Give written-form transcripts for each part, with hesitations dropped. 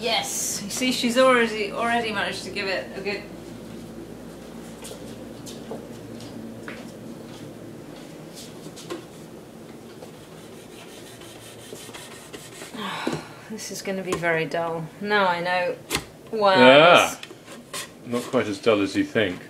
Yes, you see, she's already managed to give it a good. This is going to be very dull. Now I know why. Ah, not quite as dull as you think.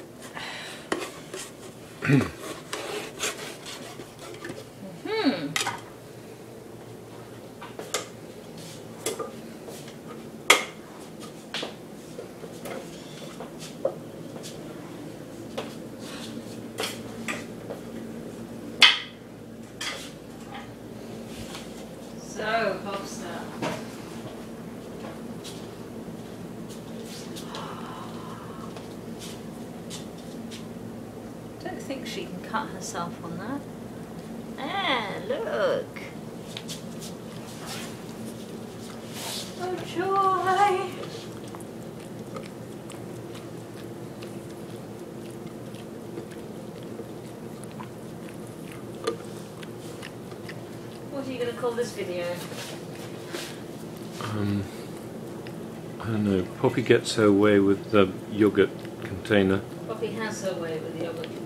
So, Hofstad. I don't think she can cut herself on that. Ah, look. Oh, joy. What are you going to call this video? I don't know. Poppy gets her way with the yogurt container. Poppy has her way with the yogurt